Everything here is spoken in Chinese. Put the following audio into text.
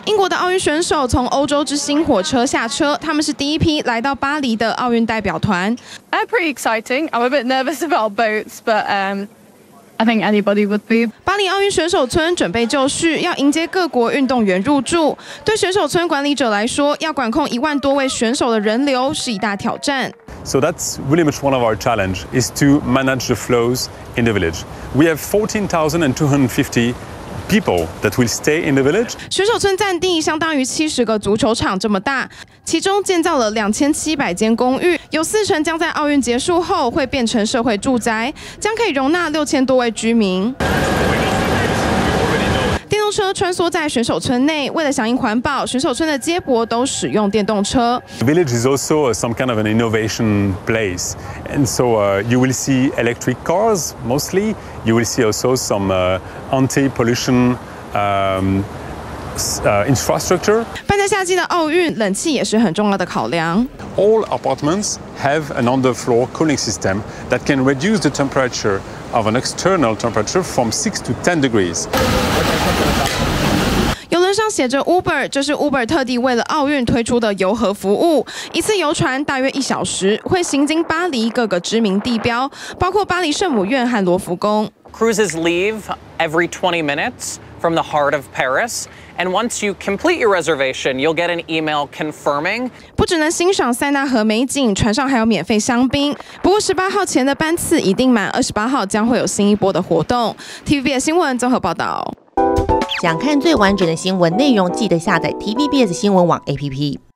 英国的奥运选手从欧洲之星火车下车，他们是第一批来到巴黎的奥运代表团。 Pretty exciting. I'm a bit nervous about boats, but I think anybody would be. 巴黎奥运选手村准备就绪，要迎接各国运动员入住。对选手村管理者来说，要管控1万多位选手的人流是一大挑战。 So that's really much one of our challenge is to manage the flows in the village. We have 14,250 people that will stay in the village. 选手村占地相当于70个足球场这么大，其中建造了2700间公寓，有40%将在奥运结束后会变成社会住宅，将可以容纳6000多位居民。 电动车穿梭在选手村内，为了响应环保，选手村的街泊都使用电动车。 The village is also some kind of an innovation place, and so you will see electric cars mostly. You will see also some anti-pollution infrastructure. 办在夏季的奥运，冷气也是很重要的考量。 All apartments have an underfloor cooling system that can reduce the temperature of an external temperature from 6 to 10 degrees. 邮轮上写着 Uber， 这是 Uber 特地为了奥运推出的游河服务。一次游船大约1小时，会行经巴黎各个知名地标，包括巴黎圣母院和罗浮宫。 Cruises leave every 20 minutes from the heart of Paris. And once you complete your reservation, you'll get an email confirming. 不只能欣赏塞纳河美景，船上还有免费香槟。不过18号前的班次已订满，28号将会有新一波的活动。TVBS 新闻综合报道。 想看最完整的新闻内容，记得下载 TVBS 新闻网 APP。